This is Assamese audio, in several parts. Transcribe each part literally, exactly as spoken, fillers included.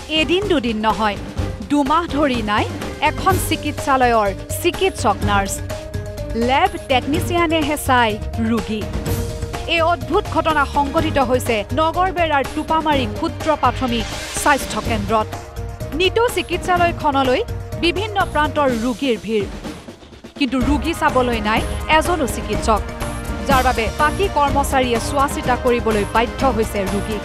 এদিন দুদিন নহয় দুমাহ ধৰি নাই এখন চিকিৎসালয়ৰ চিকিৎসক নাৰ্ছ ল্যাব টেকনিচিয়ানেহে চাই ৰোগী এই অদ্ভুত ঘটনা সংঘটিত হৈছে নগৰবেৰাৰ টুপামাৰী ক্ষুদ্ৰ প্ৰাথমিক স্বাস্থ্য কেন্দ্ৰত নিটো চিকিৎসালয়খনলৈ বিভিন্ন প্ৰান্তৰ ৰোগীৰ ভিৰ কিন্তু ৰোগী চাবলৈ নাই এজনো চিকিৎসক যাৰ বাবে বাকী কৰ্মচাৰীয়ে চোৱা চিতা কৰিবলৈ বাধ্য হৈছে ৰোগী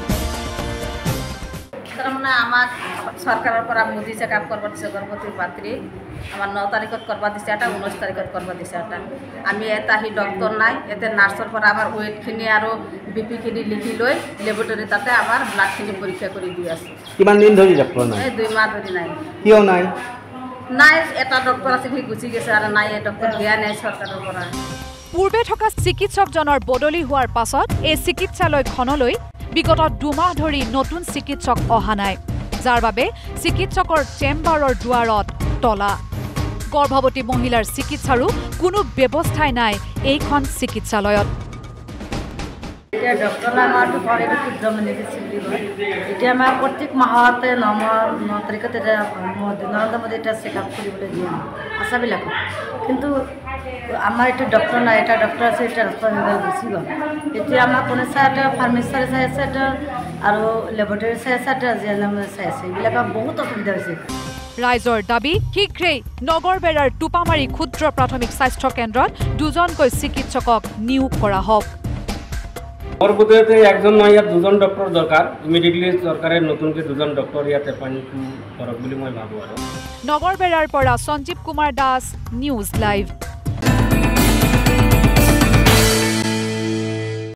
তাৰমানে আমাক চৰকাৰৰ পৰা মোদী চেকআপ কৰিব দিছে গৰ্ভৱতী মাতৃ আমাৰ ন তাৰিখত কৰিব দিছে এটা ঊনৈছ তাৰিখত কৰিব দিছে এটা আমি এটা হি ডক্টৰ নাই এতে নাৰ্ছৰ পৰা আমাৰ ওয়েটখিনি আৰু বিপিখিনি লিখি লৈ লেবৰেটৰী তাতে আমাৰ ব্লাডখিনি পৰীক্ষা কৰি দি আছে কিমান দিন ধৰি ডক্টৰ নাই এই দুই মাহ ধৰি নাই কিয় নাই নাই এটা ডক্টৰ আছে সি গুচি গৈছে আৰু নাই এই ডক্টৰ দিয়া নাই চৰকাৰৰ পৰা পূৰ্বে থকা চিকিৎসকজনৰ বদলি হোৱাৰ পাছত এই চিকিৎসালয়খনলৈ বিগত দুমাহ ধৰি নতুন চিকিৎসক অহা নাই যাৰ বাবে চিকিৎসকৰ চেম্বাৰৰ দুৱাৰত তলা গৰ্ভৱতী মহিলাৰ চিকিৎসাৰো কোনো ব্যৱস্থাই নাই এইখন চিকিৎসালয়ত এতিয়া ডক্টৰ আমাৰতো কৰে ক্ষুদ্ৰ মেডিচিন দিব এতিয়া আমাৰ প্ৰত্যেক মাহতে ন ন তাৰিখত এটা নৰেন্দ্ৰ মোদী এটা চেকআপ কৰিবলৈ দিয়ে আশাবিলাক কিন্তু আমাৰ এটা ডক্টৰ নাই এটা ডক্টৰ আছে এটা ডক্টৰ হৈ গ'ল গুচি গ'ল এতিয়া আমাৰ কোনে চাই এটা ফাৰ্মাচী চাই আছে এটা আৰু লেবৰেটৰী চাই আছে এটা জি এন এম চাই আছে এইবিলাকৰ বহুত অসুবিধা হৈছে ৰাইজৰ দাবী শীঘ্ৰেই নগৰবেৰাৰ টুপামাৰী ক্ষুদ্ৰ প্ৰাথমিক স্বাস্থ্য কেন্দ্ৰত দুজনকৈ চিকিৎসকক নিয়োগ কৰা হওক গৰ্ভৱতীতে একজন নহয় ইয়াত দুজন ডক্টৰ দৰকাৰ ইমিডিয়েটলি চৰকাৰে নতুনকৈ দুজন ডক্টৰ ইয়াত এপইণ্ট কৰক বুলি মই ভাবোঁ আৰু নগৰবেৰাৰ পৰা সঞ্জীৱ কুমাৰ দাস নিউজ লাইভ।